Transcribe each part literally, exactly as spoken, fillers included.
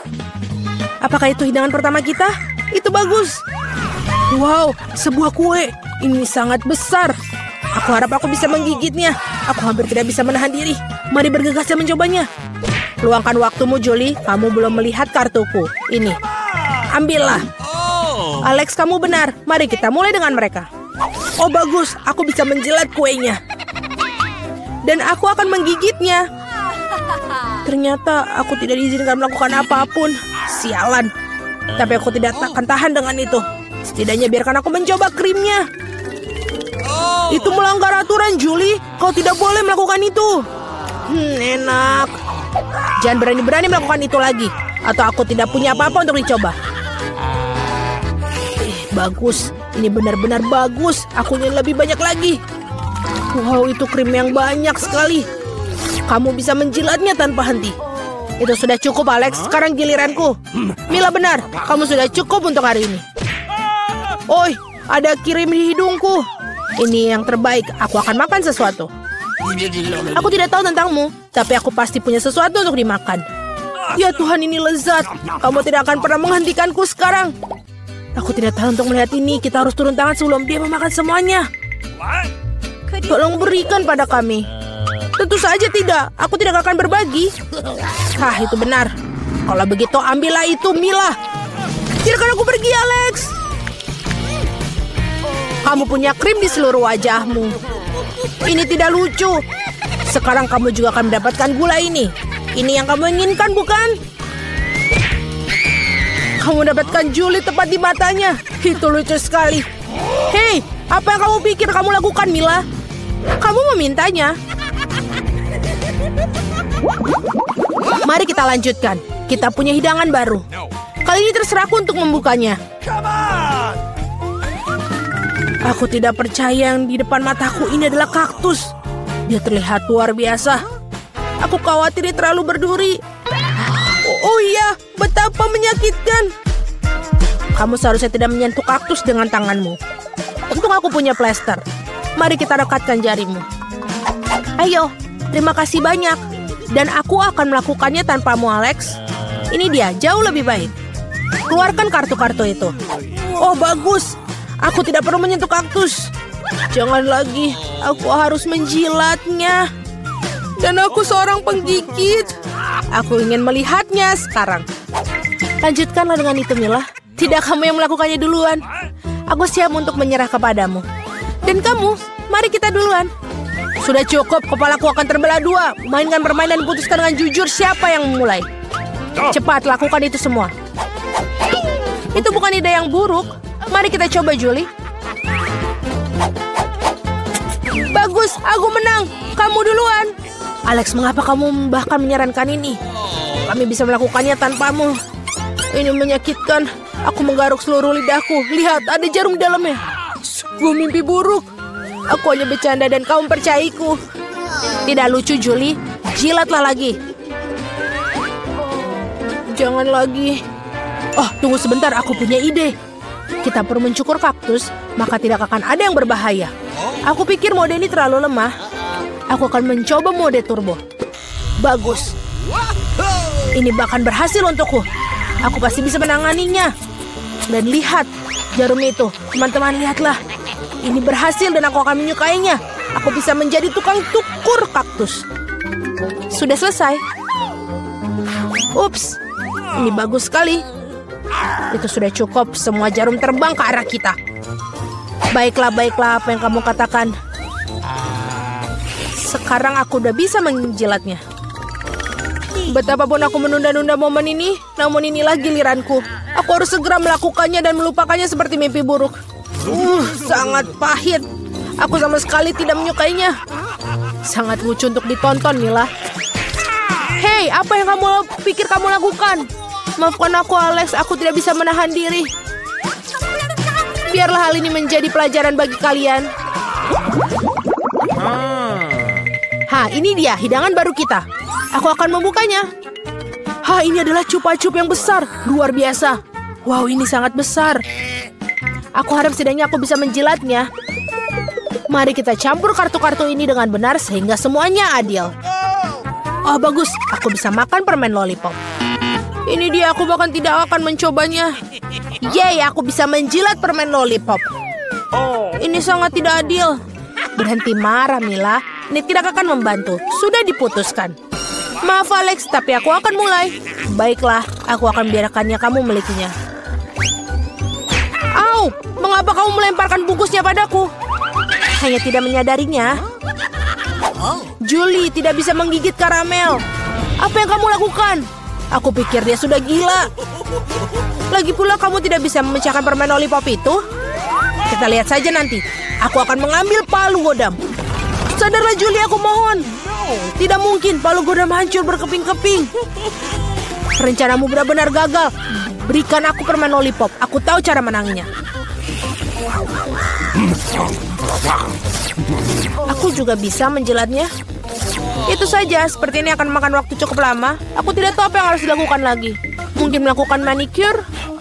Apakah itu hidangan pertama kita? Itu bagus. Wow, sebuah kue. Ini sangat besar. Aku harap aku bisa menggigitnya. Aku hampir tidak bisa menahan diri. Mari bergegas dan mencobanya. Luangkan waktumu, Julie. Kamu belum melihat kartuku. Ini. Ambillah. Alex, kamu benar. Mari kita mulai dengan mereka. Oh, bagus. Aku bisa menjilat kuenya. Dan aku akan menggigitnya. Ternyata aku tidak diizinkan melakukan apapun. Sialan. Tapi aku tidak akan tahan dengan itu. Setidaknya biarkan aku mencoba krimnya. Itu melanggar aturan, Julie. Kau tidak boleh melakukan itu. Hmm, enak. Jangan berani-berani melakukan itu lagi. Atau aku tidak punya apa-apa untuk dicoba. Eh, bagus. Ini benar-benar bagus. Aku ingin lebih banyak lagi. Wow, itu krim yang banyak sekali. Kamu bisa menjilatnya tanpa henti. Itu sudah cukup, Alex. Sekarang giliranku. Mila, benar. Kamu sudah cukup untuk hari ini. Oi, ada kirim di hidungku. Ini yang terbaik. Aku akan makan sesuatu. Aku tidak tahu tentangmu, tapi aku pasti punya sesuatu untuk dimakan. Ya Tuhan, ini lezat. Kamu tidak akan pernah menghentikanku sekarang. Aku tidak tahu untuk melihat ini. Kita harus turun tangan sebelum dia memakan semuanya. Tolong berikan pada kami. Tentu saja tidak. Aku tidak akan berbagi. Hah, itu benar. Kalau begitu, ambillah itu, Mila. Biarkan aku pergi, Alex. Kamu punya krim di seluruh wajahmu. Ini tidak lucu. Sekarang kamu juga akan mendapatkan gula ini. Ini yang kamu inginkan, bukan? Kamu mendapatkan Julie tepat di matanya. Itu lucu sekali. Hei, apa yang kamu pikir kamu lakukan, Mila? Kamu memintanya. Mari kita lanjutkan. Kita punya hidangan baru. Kali ini terserahku untuk membukanya. Aku tidak percaya yang di depan mataku ini adalah kaktus. Dia terlihat luar biasa. Aku khawatir dia terlalu berduri. Oh, oh iya, betapa menyakitkan. Kamu seharusnya tidak menyentuh kaktus dengan tanganmu. Untung aku punya plester. Mari kita rekatkan jarimu. Ayo, terima kasih banyak. Dan aku akan melakukannya tanpamu, Alex. Ini dia, jauh lebih baik. Keluarkan kartu-kartu itu. Oh, bagus. Aku tidak perlu menyentuh kaktus. Jangan lagi, aku harus menjilatnya. Dan aku seorang penggigit. Aku ingin melihatnya sekarang. Lanjutkanlah dengan itu, Mila. Tidak kamu yang melakukannya duluan. Aku siap untuk menyerah kepadamu. Dan kamu, mari kita duluan. Sudah cukup, kepalaku akan terbelah dua. Mainkan permainan dan putuskan dengan jujur siapa yang memulai. Cepat, lakukan itu semua. Itu bukan ide yang buruk. Mari kita coba, Julie. Bagus, aku menang. Kamu duluan. Alex, mengapa kamu bahkan menyarankan ini? Kami bisa melakukannya tanpamu. Ini menyakitkan. Aku menggaruk seluruh lidahku. Lihat, ada jarum di dalamnya. Gue mimpi buruk. Aku hanya bercanda dan kamu percayaiku. Tidak lucu, Julie. Jilatlah lagi. Jangan lagi. Oh, tunggu sebentar. Aku punya ide. Kita perlu mencukur kaktus, maka tidak akan ada yang berbahaya. Aku pikir mode ini terlalu lemah. Aku akan mencoba mode turbo. Bagus. Ini bahkan berhasil untukku. Aku pasti bisa menanganinya. Dan lihat, jarum itu. Teman-teman, lihatlah. Ini berhasil dan aku akan menyukainya. Aku bisa menjadi tukang tukur kaktus. Sudah selesai. Ups, ini bagus sekali. Itu sudah cukup. Semua jarum terbang ke arah kita. Baiklah, baiklah apa yang kamu katakan. Sekarang aku udah bisa menjilatnya. Betapapun aku menunda-nunda momen ini, namun inilah giliranku. Aku harus segera melakukannya dan melupakannya seperti mimpi buruk. Uh, sangat pahit. Aku sama sekali tidak menyukainya. Sangat lucu untuk ditonton, Mila. Hei, apa yang kamu pikir kamu lakukan? Maafkan aku, Alex. Aku tidak bisa menahan diri. Biarlah hal ini menjadi pelajaran bagi kalian. Ha, ini dia hidangan baru kita. Aku akan membukanya. Ha, ini adalah cupa-cup yang besar. Luar biasa. Wow, ini sangat besar. Aku harap setidaknya aku bisa menjilatnya. Mari kita campur kartu-kartu ini dengan benar sehingga semuanya adil. Oh, bagus. Aku bisa makan permen lollipop. Ini dia, aku bahkan tidak akan mencobanya. Yeay, aku bisa menjilat permen lollipop. Ini sangat tidak adil. Berhenti marah, Mila. Ini tidak akan membantu. Sudah diputuskan. Maaf, Alex, tapi aku akan mulai. Baiklah, aku akan biarkannya kamu milikinya. Au, mengapa kamu melemparkan bungkusnya padaku? Hanya tidak menyadarinya. Julie tidak bisa menggigit karamel. Apa yang kamu lakukan? Aku pikir dia sudah gila. Lagi pula kamu tidak bisa memecahkan permen lollipop itu. Kita lihat saja nanti. Aku akan mengambil palu godam. Sadarlah Julie, aku mohon. Tidak mungkin palu godam hancur berkeping-keping. Rencanamu benar-benar gagal. Berikan aku permen lollipop. Aku tahu cara menangnya. Aku juga bisa menjilatnya. Itu saja, seperti ini akan makan waktu cukup lama. Aku tidak tahu apa yang harus dilakukan lagi. Mungkin melakukan manicure.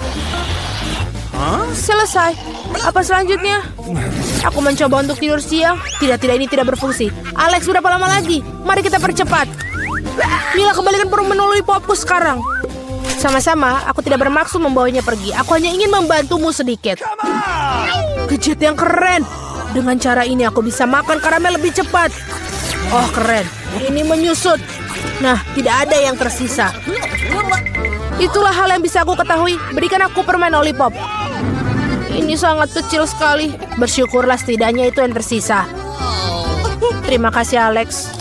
Selesai. Apa selanjutnya? Aku mencoba untuk tidur siang. Tidak, tidak, ini tidak berfungsi. Alex, berapa lama lagi? Mari kita percepat. Mila, kembalikan permen lollipopku sekarang. Sama-sama, aku tidak bermaksud membawanya pergi. Aku hanya ingin membantumu sedikit. Gadget yang keren. Dengan cara ini aku bisa makan karamel lebih cepat. Oh, keren. Ini menyusut. Nah, tidak ada yang tersisa. Itulah hal yang bisa aku ketahui. Berikan aku permen lollipop. Ini sangat kecil sekali. Bersyukurlah setidaknya itu yang tersisa. Terima kasih, Alex.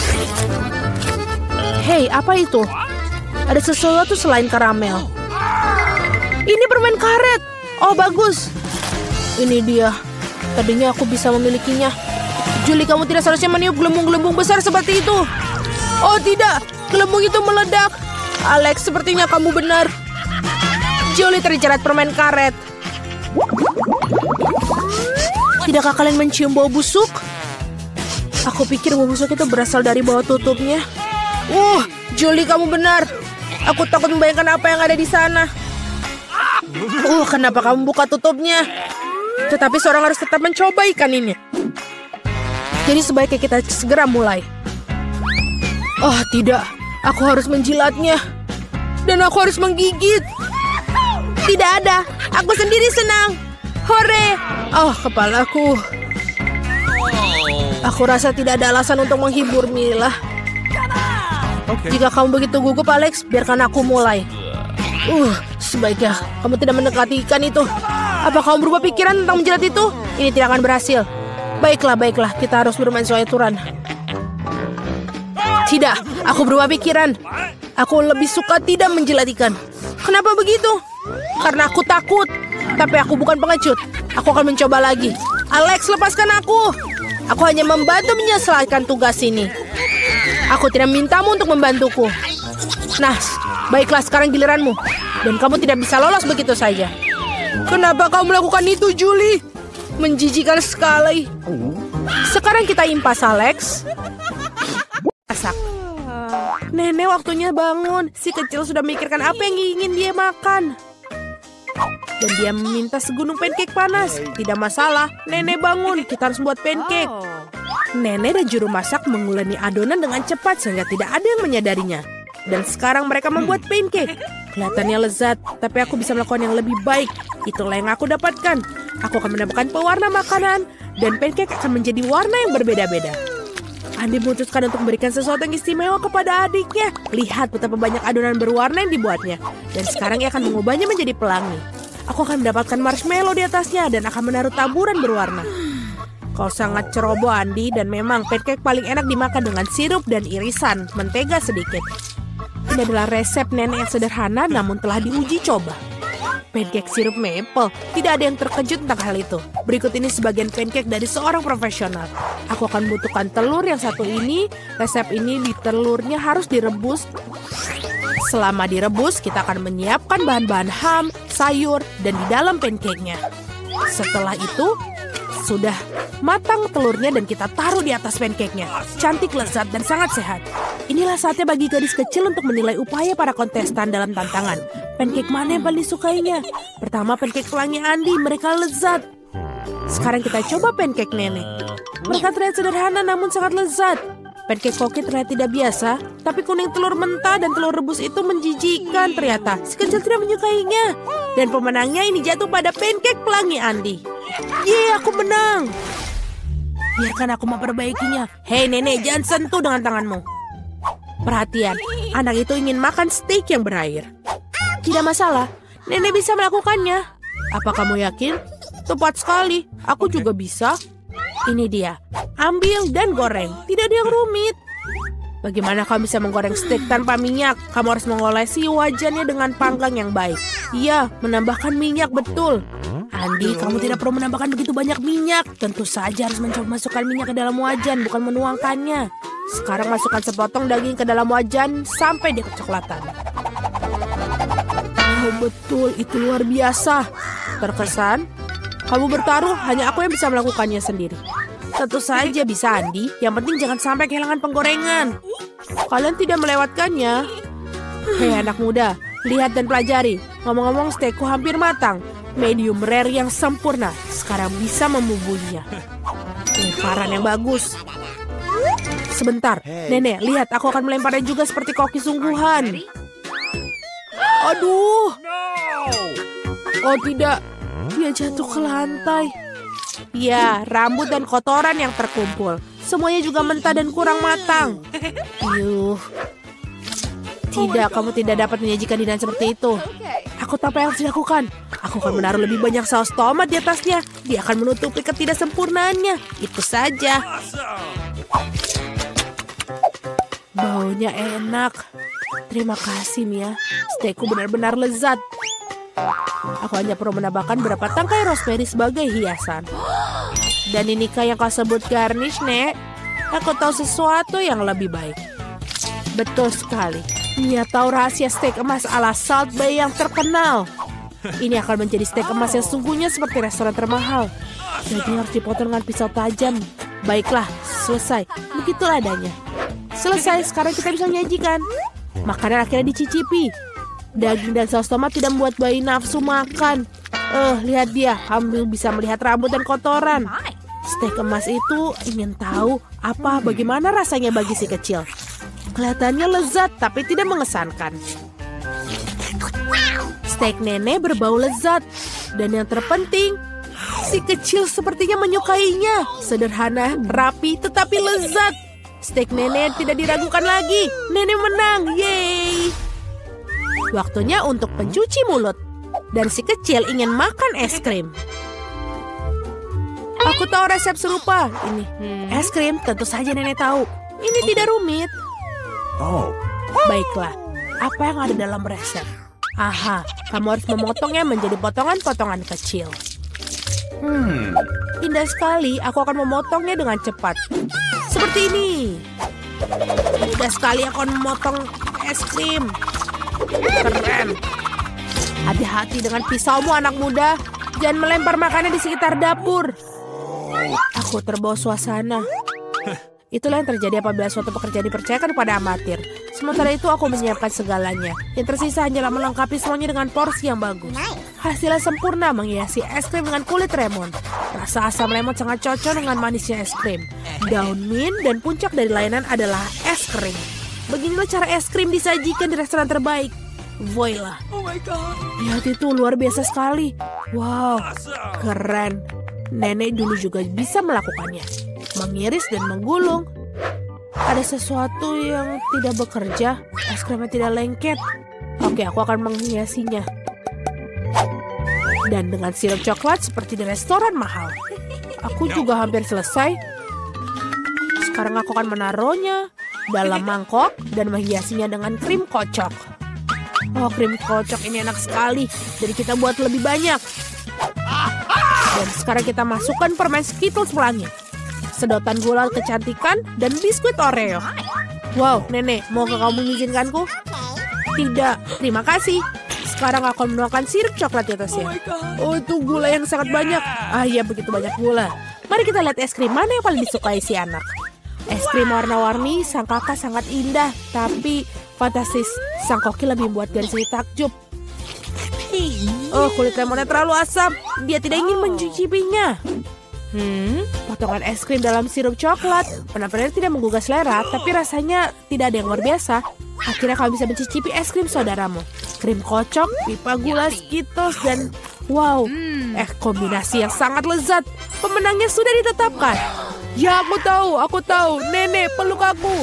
Hei, apa itu? Ada sesuatu selain karamel. Ini permen karet. Oh, bagus. Ini dia. Tadinya aku bisa memilikinya. Julie, kamu tidak seharusnya meniup gelembung-gelembung besar seperti itu. Oh tidak, gelembung itu meledak. Alex, sepertinya kamu benar. Julie terjerat permen karet. Tidakkah kalian mencium bau busuk? Aku pikir bau busuk itu berasal dari bawah tutupnya. Uh, Julie, kamu benar. Aku takut membayangkan apa yang ada di sana. Uh, kenapa kamu buka tutupnya? Tetapi seorang harus tetap mencoba ikan ini. Jadi sebaiknya kita segera mulai. Oh tidak, aku harus menjilatnya. Dan aku harus menggigit. Tidak ada, aku sendiri senang. Hore! Oh, kepalaku. Aku rasa tidak ada alasan untuk menghibur Mila. Jika kamu begitu gugup, Alex, biarkan aku mulai. Uh, sebaiknya kamu tidak mendekati ikan itu. Apa kamu berubah pikiran tentang menjilat itu? Ini tidak akan berhasil. Baiklah, baiklah, kita harus bermain sesuai aturan. Tidak, aku berubah pikiran. Aku lebih suka tidak menjilat ikan. Kenapa begitu? Karena aku takut. Tapi aku bukan pengecut. Aku akan mencoba lagi. Alex, lepaskan aku. Aku hanya membantu menyelesaikan tugas ini. Aku tidak mintamu untuk membantuku. Nah, baiklah, sekarang giliranmu. Dan kamu tidak bisa lolos begitu saja. Kenapa kamu melakukan itu, Julie? Menjijikan sekali. Sekarang kita impas, Alex. Masak. Nenek waktunya bangun. Si kecil sudah memikirkan apa yang ingin dia makan. Dan dia meminta segunung pancake panas. Tidak masalah, nenek bangun. Kita harus buat pancake. Nenek dan juru masak menguleni adonan dengan cepat sehingga tidak ada yang menyadarinya. Dan sekarang mereka membuat pancake. Kelihatannya lezat, tapi aku bisa melakukan yang lebih baik. Itulah yang aku dapatkan. Aku akan mendapatkan pewarna makanan, dan pancake akan menjadi warna yang berbeda-beda. Andi memutuskan untuk memberikan sesuatu yang istimewa kepada adiknya. Lihat betapa banyak adonan berwarna yang dibuatnya. Dan sekarang ia akan mengubahnya menjadi pelangi. Aku akan mendapatkan marshmallow di atasnya dan akan menaruh taburan berwarna. Kau sangat ceroboh, Andi, dan memang pancake paling enak dimakan dengan sirup dan irisan mentega sedikit. Ini adalah resep nenek yang sederhana namun telah diuji coba. Pancake sirup maple. Tidak ada yang terkejut tentang hal itu. Berikut ini sebagian pancake dari seorang profesional. Aku akan membutuhkan telur yang satu ini. Resep ini di telurnya harus direbus. Selama direbus, kita akan menyiapkan bahan-bahan ham, sayur, dan di dalam pancake-nya. Setelah itu, sudah matang telurnya dan kita taruh di atas pancake-nya. Cantik, lezat, dan sangat sehat. Inilah saatnya bagi gadis kecil untuk menilai upaya para kontestan dalam tantangan. Pancake mana yang paling disukainya? Pertama, pancake pelangi Andi. Mereka lezat. Sekarang kita coba pancake nenek. Mereka terlihat sederhana namun sangat lezat. Pancake koki terlihat tidak biasa, tapi kuning telur mentah dan telur rebus itu menjijikan ternyata. Si kecil tidak menyukainya. Dan pemenangnya ini jatuh pada pancake pelangi Andi. Yeay, aku menang. Biarkan aku memperbaikinya. Hei nenek, jangan sentuh dengan tanganmu. Perhatian, anak itu ingin makan steak yang berair. Tidak masalah, nenek bisa melakukannya. Apa kamu yakin? Tepat sekali, aku juga bisa. Ini dia, ambil dan goreng. Tidak ada yang rumit. Bagaimana kamu bisa menggoreng steak tanpa minyak? Kamu harus mengolesi wajannya dengan panggang yang baik. Iya, menambahkan minyak betul. Andi, kamu tidak perlu menambahkan begitu banyak minyak. Tentu saja harus mencoba masukkan minyak ke dalam wajan, bukan menuangkannya. Sekarang masukkan sepotong daging ke dalam wajan sampai dia kecoklatan. Oh betul, itu luar biasa. Terkesan, kamu bertaruh, hanya aku yang bisa melakukannya sendiri. Tentu saja bisa Andi, yang penting jangan sampai kehilangan penggorengan. Kalian tidak melewatkannya. Hei anak muda, lihat dan pelajari. Ngomong-ngomong steakku hampir matang. Medium rare yang sempurna. Sekarang bisa membubuhinya. Lemparan yang bagus. Sebentar, nenek, lihat aku akan melemparnya juga seperti koki sungguhan. Aduh. Oh tidak, dia jatuh ke lantai. Ya, rambut dan kotoran yang terkumpul. Semuanya juga mentah dan kurang matang. Yuh. Tidak, kamu tidak dapat menyajikan hidangan seperti itu. Aku tahu apa yang harus dilakukan. Aku akan menaruh lebih banyak saus tomat di atasnya. Dia akan menutupi ketidaksempurnaannya. Itu saja. Baunya enak. Terima kasih, Mia. Steakku benar-benar lezat. Aku hanya perlu menambahkan beberapa tangkai rosemary sebagai hiasan. Dan inikah yang kau sebut garnish, Nek? Aku tahu sesuatu yang lebih baik. Betul sekali. Mia tahu rahasia steak emas ala Salt Bae yang terkenal. Ini akan menjadi steak emas yang sungguhnya seperti restoran termahal. Daging harus dipotong dengan pisau tajam. Baiklah, selesai. Begitulah adanya. Selesai, sekarang kita bisa menyajikan. Makanan akhirnya dicicipi. Daging dan saus tomat tidak membuat bayi nafsu makan. Eh, lihat dia, hampir bisa melihat rambut dan kotoran. Steak emas itu ingin tahu apa bagaimana rasanya bagi si kecil. Kelihatannya lezat tapi tidak mengesankan. Steak nenek berbau lezat. Dan yang terpenting, si kecil sepertinya menyukainya. Sederhana, rapi, tetapi lezat. Steak nenek tidak diragukan lagi. Nenek menang, yeay. Waktunya untuk pencuci mulut. Dan si kecil ingin makan es krim. Aku tahu resep serupa. Ini es krim, tentu saja nenek tahu. Ini tidak rumit. Oh. Baiklah, apa yang ada dalam resep? Aha, kamu harus memotongnya menjadi potongan-potongan kecil. Hmm, indah sekali. Aku akan memotongnya dengan cepat. Seperti ini. Mudah sekali aku akan memotong es krim. Keren. Hati-hati dengan pisaumu anak muda. Jangan melempar makanan di sekitar dapur. Aku terbawa suasana. Itulah yang terjadi apabila suatu pekerjaan dipercayakan kepada amatir. Sementara itu aku menyiapkan segalanya. Yang tersisa hanyalah melengkapi semuanya dengan porsi yang bagus. Hasilnya sempurna menghiasi es krim dengan kulit lemon. Rasa asam lemon sangat cocok dengan manisnya es krim. Daun mint dan puncak dari layanan adalah es krim. Beginilah cara es krim disajikan di restoran terbaik. Voila. Oh my god. Lihat itu, luar biasa sekali. Wow, keren. Nenek dulu juga bisa melakukannya. Mengiris dan menggulung. Ada sesuatu yang tidak bekerja. Es krimnya tidak lengket. Oke, aku akan menghiasinya. Dan dengan sirup coklat seperti di restoran mahal. Aku juga hampir selesai. Sekarang aku akan menaruhnya dalam mangkok dan menghiasinya dengan krim kocok. Oh, krim kocok ini enak sekali. Jadi kita buat lebih banyak. Dan sekarang kita masukkan permen Skittles pelangi, sedotan gula kecantikan, dan biskuit Oreo. Wow, nenek, mau ke kamu mengizinkanku? Tidak, terima kasih. Sekarang aku akan menuangkan sirup coklat di atasnya. Oh, itu gula yang sangat banyak. Ah iya, begitu banyak gula. Mari kita lihat es krim mana yang paling disukai si anak. Es krim warna-warni, sang kakak sangat indah, tapi fantastis. Sang koki lebih membuat dari sini takjub. Oh, kulit lemonnya terlalu asam. Dia tidak ingin mencicipinya. Hmm, potongan es krim dalam sirup coklat. Benar-benar tidak menggugah selera, tapi rasanya tidak ada yang luar biasa. Akhirnya kamu bisa mencicipi es krim saudaramu. Krim kocok, pipa gula, Skittles, dan wow, eh kombinasi yang sangat lezat. Pemenangnya sudah ditetapkan. Ya, aku tahu, aku tahu. Nenek, peluk aku.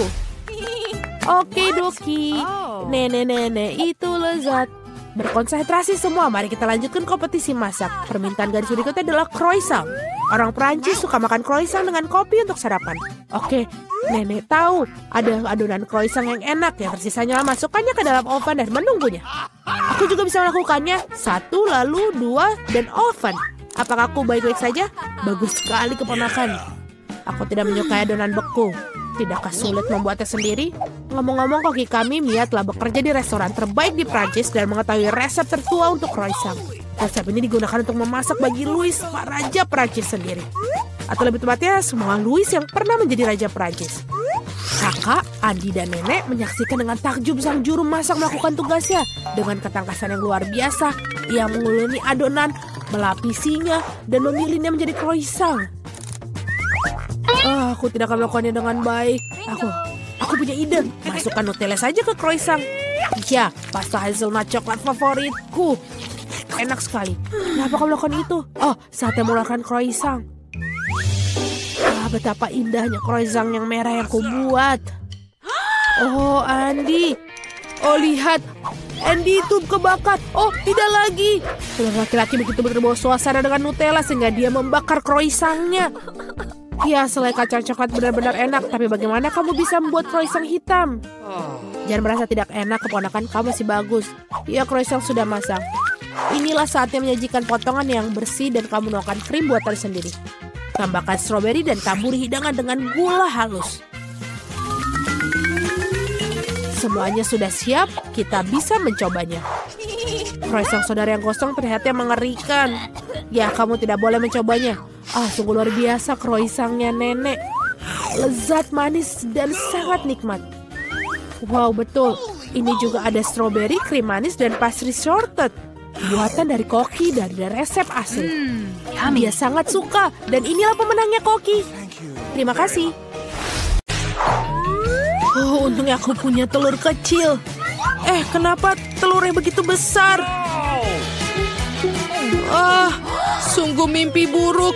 Oke, Doki. Nenek-nenek itu lezat. Berkonsentrasi semua, mari kita lanjutkan kompetisi masak. Permintaan gadis berikutnya adalah croissant. Orang Prancis suka makan croissant dengan kopi untuk sarapan. Oke, nenek tahu ada adonan croissant yang enak. Yang tersisanya masukkannya ke dalam oven dan menunggunya. Aku juga bisa melakukannya. Satu, lalu dua, dan oven. Apakah aku baik-baik saja? Bagus sekali keponakan. Aku tidak menyukai adonan beku. Tidakkah sulit membuatnya sendiri? Ngomong-ngomong, koki kami Mia telah bekerja di restoran terbaik di Prancis dan mengetahui resep tertua untuk croissant. Resep ini digunakan untuk memasak bagi Louis, Pak Raja Prancis sendiri. Atau lebih tepatnya, semua Louis yang pernah menjadi Raja Prancis. Kakak, Andi, dan Nenek menyaksikan dengan takjub sang juru masak melakukan tugasnya. Dengan ketangkasan yang luar biasa, ia menguleni adonan, melapisinya, dan memilihnya menjadi croissant. Oh, aku tidak akan melakukannya dengan baik. Aku, aku punya ide. Masukkan Nutella saja ke croissant. Ya, pasta hazelnut coklat favoritku. Enak sekali. Kenapa kamu melakukan itu? Oh, saatnya melakukan croissant. Ah, betapa indahnya croissant yang merah yang kubuat. Oh, Andi. Oh, lihat. Andy itu kebakar. Oh, tidak lagi. Laki-laki begitu berbawa suasana dengan Nutella sehingga dia membakar croissantnya. Ya, selai kacang coklat benar-benar enak. Tapi bagaimana kamu bisa membuat croissant hitam? Jangan merasa tidak enak, keponakan kamu masih bagus. Ya, croissant sudah masak. Inilah saatnya menyajikan potongan yang bersih dan kamu menuangkan krim buatan sendiri. Tambahkan stroberi dan taburi hidangan dengan gula halus. Semuanya sudah siap, kita bisa mencobanya. Croissant saudara yang gosong terlihatnya mengerikan. Ya, kamu tidak boleh mencobanya. Ah, sungguh luar biasa croissantnya nenek. Lezat, manis, dan sangat nikmat. Wow, betul. Ini juga ada stroberi, krim manis, dan pastry shortbread. Buatan dari Koki dari resep asli. Hmm, Dia sangat suka. Dan inilah pemenangnya Koki. Terima kasih. Oh, untungnya aku punya telur kecil. Eh, kenapa telurnya begitu besar? Ah, sungguh mimpi buruk.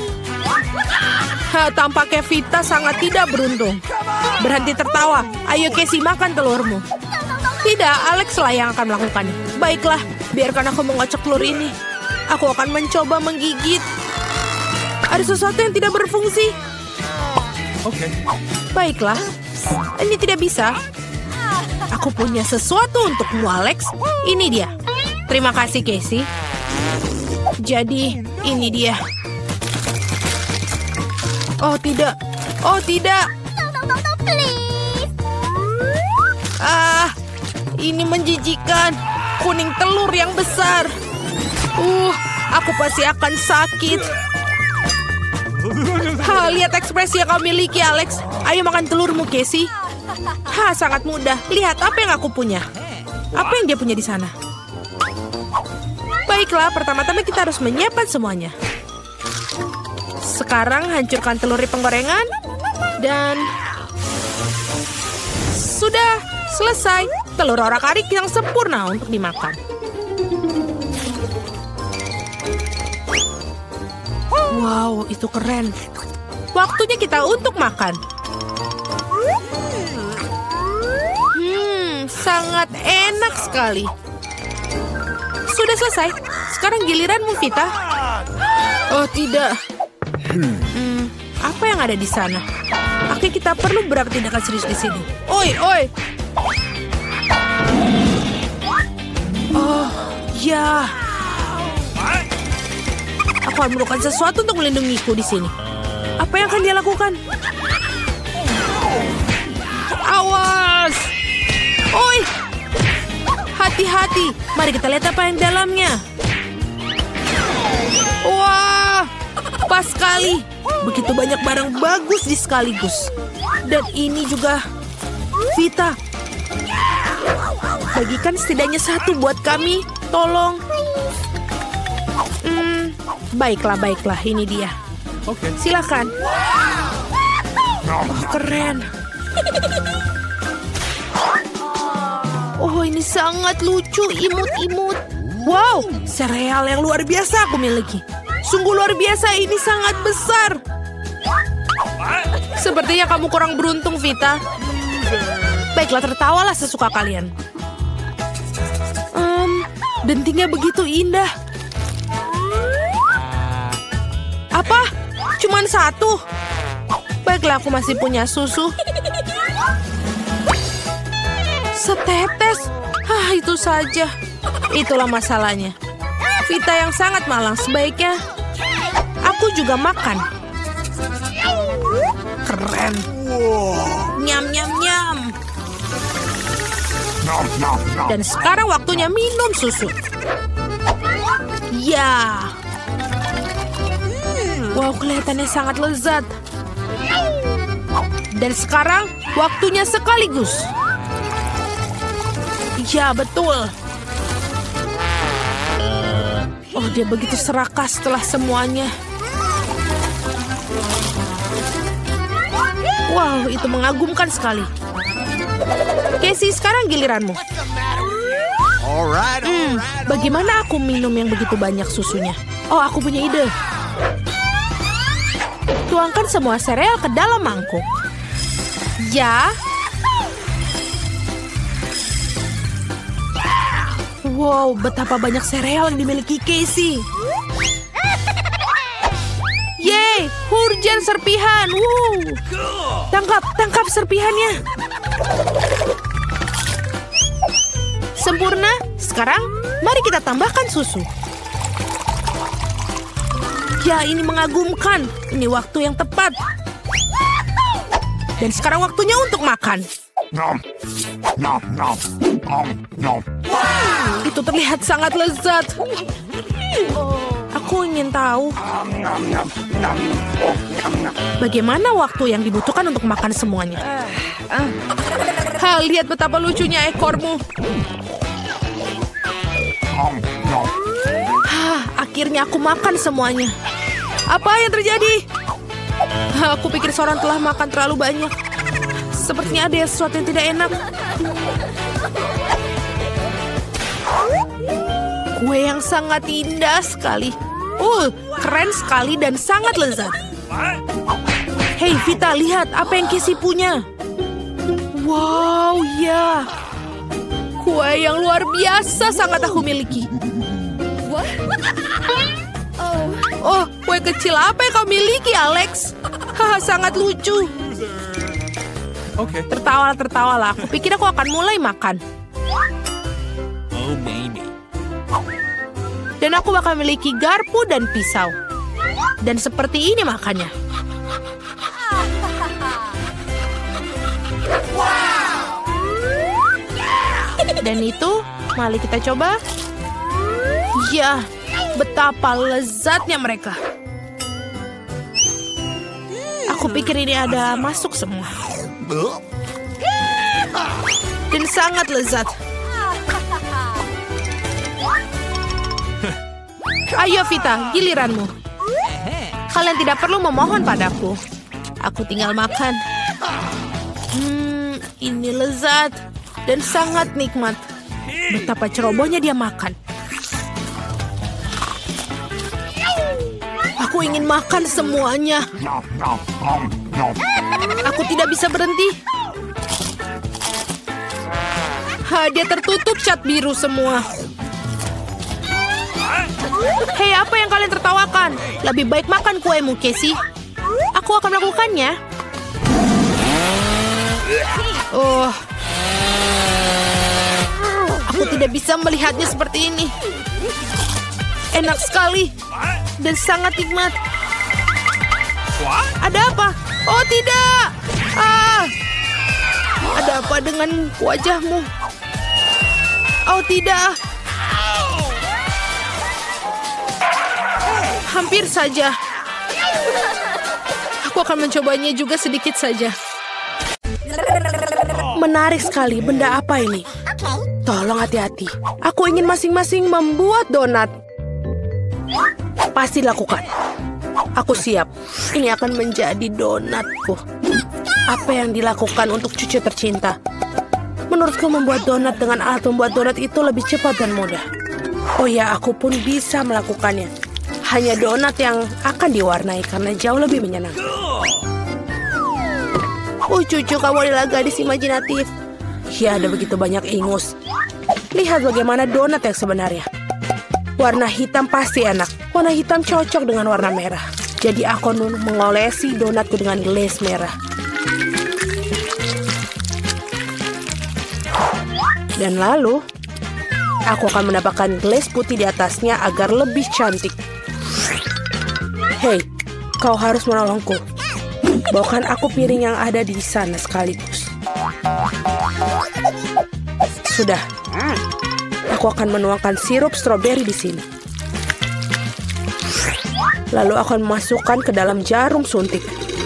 Ha, tampaknya Vita sangat tidak beruntung. Berhenti tertawa. Ayo Casey, makan telurmu. Tidak, Alex lah yang akan melakukannya. Baiklah, biarkan aku mengocok telur ini. Aku akan mencoba menggigit. Ada sesuatu yang tidak berfungsi. Okay. Baiklah, ini tidak bisa. Aku punya sesuatu untukmu, Alex. Ini dia. Terima kasih, Casey. Jadi, ini dia. Oh, tidak. Oh, tidak. Ah, ini menjijikan. Kuning telur yang besar. Uh, aku pasti akan sakit. Ha, lihat ekspresi yang kau miliki, Alex. Ayo makan telurmu, Casey. Ha, sangat mudah. Lihat apa yang aku punya. Apa yang dia punya di sana? Baiklah, pertama-tama kita harus menyiapkan semuanya. Sekarang hancurkan telur di penggorengan. Dan sudah selesai. Telur orak-arik yang sempurna untuk dimakan. Wow, itu keren. Waktunya kita untuk makan. Hmm, sangat enak sekali. Sudah selesai. Sekarang giliranmu, Vita. Oh, tidak. Hmm, apa yang ada di sana? Oke, kita perlu beberapa tindakan serius di sini. Oi, oi. Oh, ya. Aku akan melakukan sesuatu untuk melindungiku di sini. Apa yang akan dia lakukan? Awas! Oi! Hati-hati. Mari kita lihat apa yang dalamnya. Wah! Pas sekali. Begitu banyak barang bagus di sekaligus. Dan ini juga Vita. Bagikan setidaknya satu buat kami. Tolong. Hmm, baiklah, baiklah. Ini dia. Okay. Silakan. Oh, keren. Oh, ini sangat lucu, imut-imut. Wow, sereal yang luar biasa aku miliki. Sungguh luar biasa, ini sangat besar. Sepertinya kamu kurang beruntung, Vita. Baiklah, tertawalah sesuka kalian. Um, dentingnya begitu indah. Apa? Cuman satu? Baiklah, aku masih punya susu. Setetes? Ah, itu saja. Itulah masalahnya. Vita yang sangat malang, sebaiknya aku juga makan. Keren. Nyam, nyam, nyam. Dan sekarang waktunya minum susu. Ya. Wow, kelihatannya sangat lezat. Dan sekarang waktunya sekaligus. Ya, betul. Oh, dia begitu serakah setelah semuanya. Wow, itu mengagumkan sekali. Casey, sekarang giliranmu. Hmm, bagaimana aku minum yang begitu banyak susunya? Oh, aku punya ide. Tuangkan semua sereal ke dalam mangkuk. Ya. Wow, betapa banyak sereal yang dimiliki Casey. Yeay, hujan serpihan. Wow. Tangkap, tangkap serpihannya. Sempurna. Sekarang, mari kita tambahkan susu. Ya, ini mengagumkan. Ini waktu yang tepat. Dan sekarang waktunya untuk makan. Nom, nom, nom, nom, nom. Itu terlihat sangat lezat. Aku ingin tahu bagaimana waktu yang dibutuhkan untuk makan semuanya. Ha, lihat betapa lucunya ekormu. Hah, akhirnya aku makan semuanya. Apa yang terjadi? Ha, aku pikir seorang telah makan terlalu banyak. Sepertinya ada sesuatu yang tidak enak. Kue yang sangat indah sekali. Uh, keren sekali dan sangat lezat. Hei Vita, lihat apa yang Casey punya. Wow, ya. Kue yang luar biasa sangat aku miliki. Oh, kue kecil apa yang kau miliki, Alex? Haha, sangat lucu. Okay. Tertawalah, tertawalah. Aku pikir aku akan mulai makan. Oh, maybe. Dan aku bakal memiliki garpu dan pisau. Dan seperti ini makannya. Dan itu, mari kita coba. Ya, betapa lezatnya mereka. Aku pikir ini ada masuk semua. Dan sangat lezat. Ayo Vita, giliranmu. Kalian tidak perlu memohon padaku. Aku tinggal makan. Hmm, ini lezat dan sangat nikmat. Betapa cerobohnya dia makan. Aku ingin makan semuanya. Aku tidak bisa berhenti. Ha, dia tertutup cat biru semua. Hei, apa yang kalian tertawakan? Lebih baik makan kuemu, Casey. Aku akan melakukannya. Oh, aku tidak bisa melihatnya seperti ini. Enak sekali dan sangat nikmat. Ada apa? Oh tidak! Ah, ada apa dengan wajahmu? Oh tidak! Hampir saja. Aku akan mencobanya juga sedikit saja. Menarik sekali, benda apa ini? Tolong hati-hati. Aku ingin masing-masing membuat donat. Pasti lakukan. Aku siap. Ini akan menjadi donatku. Apa yang dilakukan untuk cucu tercinta? Menurutku membuat donat dengan alat membuat donat itu lebih cepat dan mudah. Oh ya, aku pun bisa melakukannya. Hanya donat yang akan diwarnai karena jauh lebih menyenangkan. Oh cucu, kamu adalah gadis imajinatif. Ya, ada begitu banyak ingus. Lihat bagaimana donat yang sebenarnya. Warna hitam pasti enak. Warna hitam cocok dengan warna merah. Jadi aku mengolesi donatku dengan glaze merah. Dan lalu, aku akan menambahkan glaze putih di atasnya agar lebih cantik. Hei, kau harus menolongku. Bawakan aku piring yang ada di sana sekaligus. Sudah. Aku akan menuangkan sirup stroberi di sini. Lalu aku akan memasukkan ke dalam jarum suntik.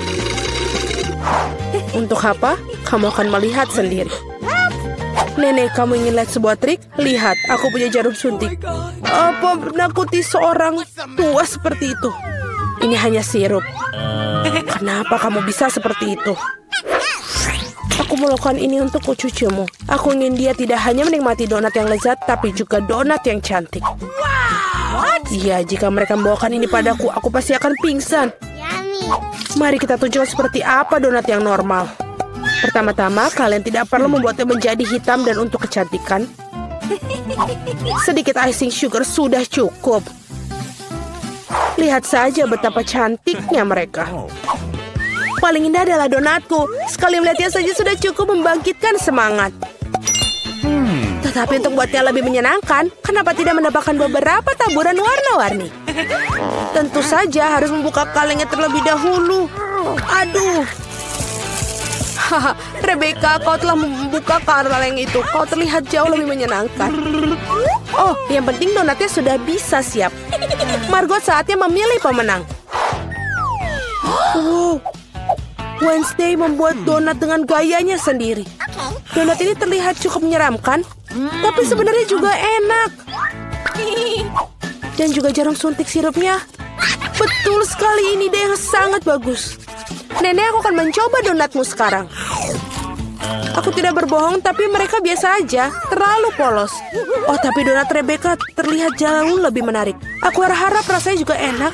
Untuk apa? Kamu akan melihat sendiri. Nenek, kamu ingin lihat sebuah trik? Lihat, aku punya jarum suntik. Apa menakuti seorang tua seperti itu? Ini hanya sirup. Kenapa kamu bisa seperti itu? Aku melakukan ini untuk cucumu. Aku ingin dia tidak hanya menikmati donat yang lezat, tapi juga donat yang cantik. Iya, jika mereka membawakan ini padaku, aku pasti akan pingsan. Mari kita tunjukkan seperti apa donat yang normal. Pertama-tama, kalian tidak perlu membuatnya menjadi hitam dan untuk kecantikan. Sedikit icing sugar sudah cukup. Lihat saja betapa cantiknya mereka. Paling indah adalah donatku. Sekali melihatnya saja sudah cukup membangkitkan semangat. Tetapi untuk buatnya lebih menyenangkan, kenapa tidak menambahkan beberapa taburan warna-warni? Tentu saja harus membuka kalengnya terlebih dahulu. Aduh. Haha, Rebecca, kau telah membuka kaleng itu. Kau terlihat jauh lebih menyenangkan. Oh, yang penting donatnya sudah bisa siap. Margot, saatnya memilih pemenang. Wow. Wednesday membuat donat dengan gayanya sendiri. Donat ini terlihat cukup menyeramkan, tapi sebenarnya juga enak. Dan juga jarum suntik sirupnya. Betul sekali, ini ide yang sangat bagus. Nenek, aku akan mencoba donatmu sekarang. Aku tidak berbohong, tapi mereka biasa aja, terlalu polos. Oh, tapi donat Rebecca terlihat jauh lebih menarik. Aku harap rasanya juga enak.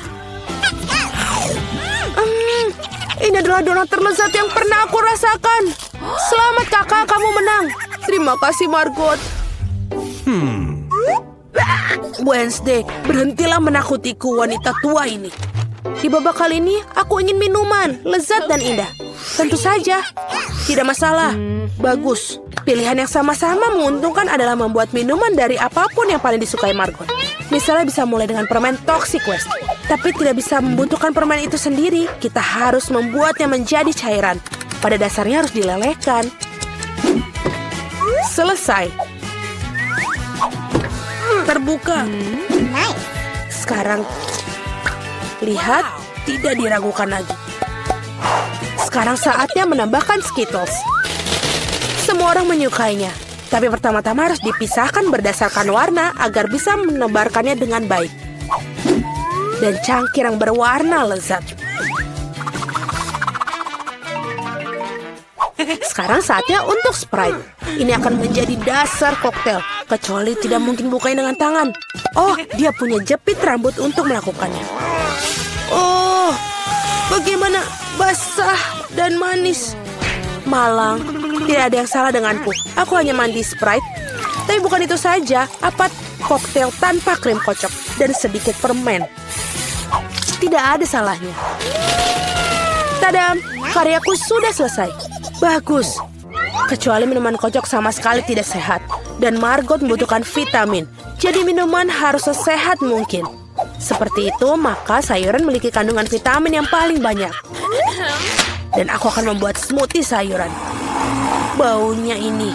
Hmm, ini adalah donat terlezat yang pernah aku rasakan. Selamat kakak, kamu menang. Terima kasih Margot. Hmm. Wednesday, berhentilah menakutiku wanita tua ini. Di babak kali ini, aku ingin minuman, lezat dan indah. Tentu saja, tidak masalah. Bagus. Pilihan yang sama-sama menguntungkan adalah membuat minuman dari apapun yang paling disukai Margot. Misalnya bisa mulai dengan permen Toxic Waste. Tapi tidak bisa membutuhkan permen itu sendiri. Kita harus membuatnya menjadi cairan. Pada dasarnya harus dilelehkan. Selesai. Terbuka. Sekarang, lihat, tidak diragukan lagi. Sekarang saatnya menambahkan Skittles. Semua orang menyukainya. Tapi pertama-tama harus dipisahkan berdasarkan warna agar bisa menebarkannya dengan baik. Dan cangkir yang berwarna lezat. Sekarang saatnya untuk Sprite. Ini akan menjadi dasar koktail. Kecuali tidak mungkin bukanya dengan tangan. Oh, dia punya jepit rambut untuk melakukannya. Oh, bagaimana basah dan manis. Malang, tidak ada yang salah denganku. Aku hanya mandi Sprite. Tapi bukan itu saja, apa koktail tanpa krim kocok dan sedikit permen. Tidak ada salahnya. Tadam, karyaku sudah selesai. Bagus. Kecuali minuman kocok sama sekali tidak sehat. Dan Margot membutuhkan vitamin. Jadi minuman harus sesehat mungkin. Seperti itu, maka sayuran memiliki kandungan vitamin yang paling banyak. Dan aku akan membuat smoothie sayuran. Baunya ini.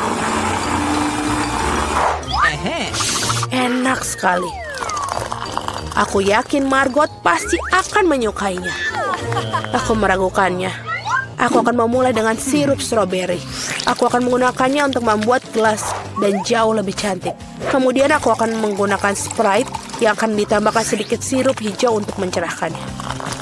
Enak sekali. Aku yakin Margot pasti akan menyukainya. Aku meragukannya. Aku akan memulai dengan sirup stroberi. Aku akan menggunakannya untuk membuat gelas dan jauh lebih cantik. Kemudian aku akan menggunakan Sprite yang akan ditambahkan sedikit sirup hijau untuk mencerahkannya.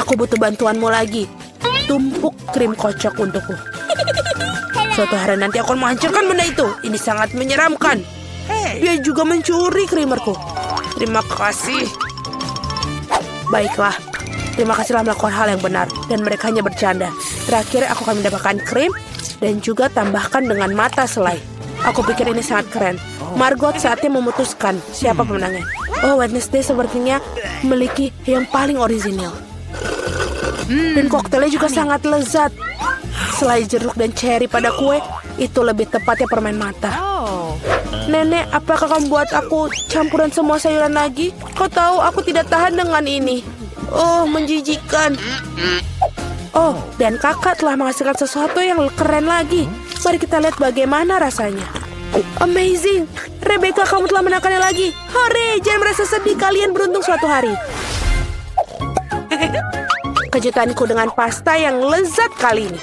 Aku butuh bantuanmu lagi. Tumpuk krim kocok untukku. Suatu hari nanti aku akan menghancurkan benda itu. Ini sangat menyeramkan. Dia juga mencuri krimerku. Terima kasih. Baiklah. Terima kasih telah melakukan hal yang benar. Dan mereka hanya bercanda. Terakhir aku akan mendapatkan krim. Dan juga tambahkan dengan mata selai. Aku pikir ini sangat keren. Margot saatnya memutuskan siapa pemenangnya. Oh, Wednesday sepertinya memiliki yang paling orisinil. Dan koktelnya juga sangat lezat. Selai jeruk dan cherry pada kue, itu lebih tepatnya permen mata. Nenek, apakah kamu buat aku campuran semua sayuran lagi? Kau tahu aku tidak tahan dengan ini. Oh, menjijikan. Oh, dan kakak telah menghasilkan sesuatu yang keren lagi. Mari kita lihat bagaimana rasanya. Amazing. Rebecca, kamu telah menangkannya lagi. Hore, jangan merasa sedih, kalian beruntung suatu hari. Kejutanku dengan pasta yang lezat kali ini.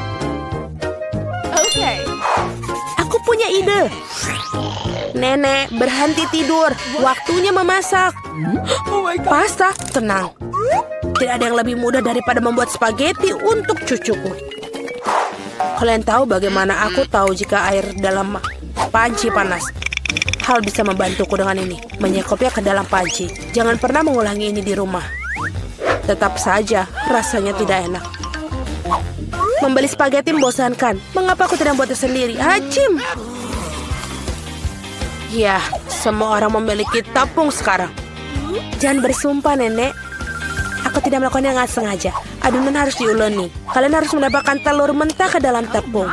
Oke. Okay. Aku punya ide. Nenek, berhenti tidur. Waktunya memasak. Oh my God. Pasta, tenang. Tidak ada yang lebih mudah daripada membuat spaghetti untuk cucuku. Kalian tahu bagaimana aku tahu jika air dalam panci panas? Hal bisa membantuku dengan ini. Menyekopnya ke dalam panci. Jangan pernah mengulangi ini di rumah. Tetap saja, rasanya tidak enak. Membeli spaghetti membosankan. Mengapa aku tidak membuatnya sendiri? Hacim! Ya, semua orang memiliki tepung sekarang. Jangan bersumpah, Nenek. Aku tidak melakukannya dengan sengaja. Adonan harus diuleni. Kalian harus mendapatkan telur mentah ke dalam tepung.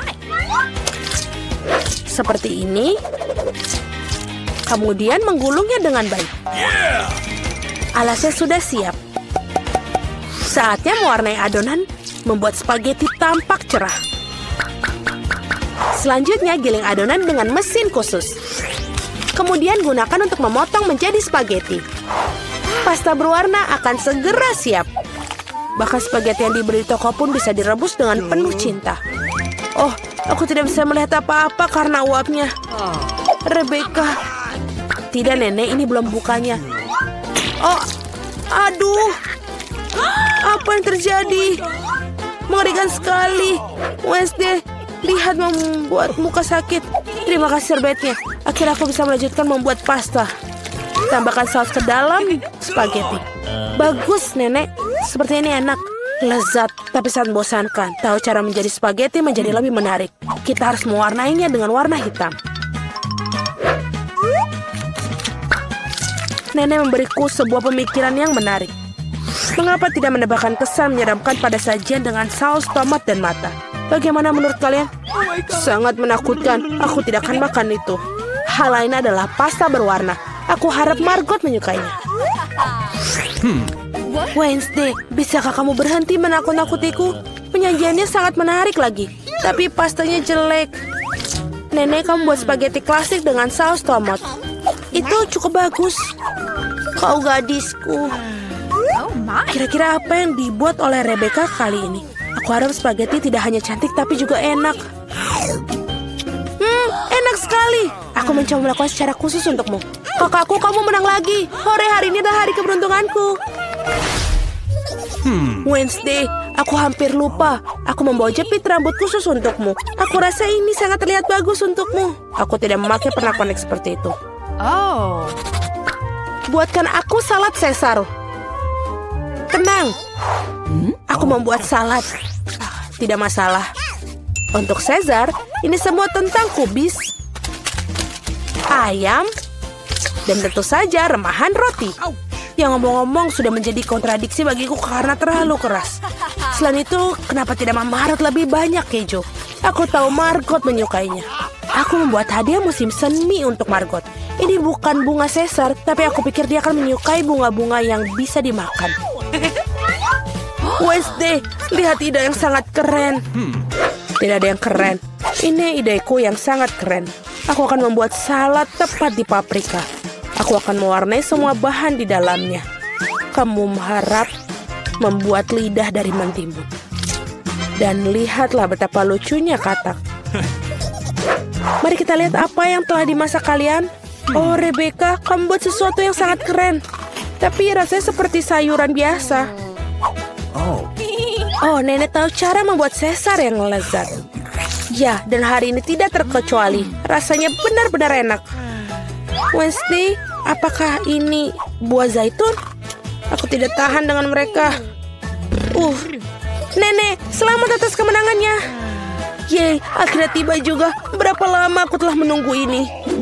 Seperti ini. Kemudian menggulungnya dengan baik. Alasnya sudah siap. Saatnya mewarnai adonan, membuat spaghetti tampak cerah. Selanjutnya giling adonan dengan mesin khusus. Kemudian gunakan untuk memotong menjadi spaghetti. Pasta berwarna akan segera siap. Bahkan spaghetti yang diberi di toko pun bisa direbus dengan penuh cinta. Oh, aku tidak bisa melihat apa-apa karena uapnya. Rebecca. Tidak, Nenek, ini belum bukanya. Oh, aduh. Apa yang terjadi? Mengerikan sekali. Wednesday, lihat membuat muka sakit. Terima kasih serbetnya. Akhirnya aku bisa melanjutkan membuat pasta. Tambahkan saus ke dalam spaghetti. Bagus, Nenek. Seperti ini enak. Lezat, tapi sangat membosankan. Tahu cara menjadi spaghetti menjadi lebih menarik. Kita harus mewarnainya dengan warna hitam. Nenek memberiku sebuah pemikiran yang menarik. Mengapa tidak menambahkan kesan menyeramkan pada sajian dengan saus tomat dan mata? Bagaimana menurut kalian? Sangat menakutkan. Aku tidak akan makan itu. Hal lain adalah pasta berwarna. Aku harap Margot menyukainya. Hmm. Wednesday, bisakah kamu berhenti menakut-nakutiku? Penyajiannya sangat menarik lagi. Tapi pastanya jelek. Nenek, kamu buat spaghetti klasik dengan saus tomat. Itu cukup bagus. Kau gadisku. Kira-kira apa yang dibuat oleh Rebecca kali ini? Aku harap spaghetti tidak hanya cantik tapi juga enak. Hmm, enak sekali. Aku mencoba melakukan secara khusus untukmu. Kakakku, kamu menang lagi. Hore, hari ini adalah hari keberuntunganku. Hmm. Wednesday, aku hampir lupa. Aku membawa jepit rambut khusus untukmu. Aku rasa ini sangat terlihat bagus untukmu. Aku tidak memakai pernak-pernik seperti itu. Oh. Buatkan aku salad Caesar. Tenang. Hmm? Aku membuat salad. Tidak masalah. Untuk Caesar, ini semua tentang kubis, ayam, dan tentu saja remahan roti. Yang ngomong-ngomong sudah menjadi kontradiksi bagiku karena terlalu keras. Selain itu, kenapa tidak Margot lebih banyak keju? Aku tahu Margot menyukainya. Aku membuat hadiah musim semi untuk Margot. Ini bukan bunga Caesar, tapi aku pikir dia akan menyukai bunga-bunga yang bisa dimakan. Wednesday, lihat ide yang sangat keren. Tidak ada yang keren. Ini ideku yang sangat keren. Aku akan membuat salad tepat di paprika. Aku akan mewarnai semua bahan di dalamnya. Kamu mengharap membuat lidah dari mentimun. Dan lihatlah betapa lucunya katak. Mari kita lihat apa yang telah dimasak kalian. Oh, Rebecca, kamu buat sesuatu yang sangat keren. Tapi rasanya seperti sayuran biasa. Oh. Oh, nenek tahu cara membuat sesar yang lezat. Ya, dan hari ini tidak terkecuali. Rasanya benar-benar enak. Wednesday, apakah ini buah zaitun? Aku tidak tahan dengan mereka. Uh, Nenek, selamat atas kemenangannya. Yeay, akhirnya tiba juga. Berapa lama aku telah menunggu ini?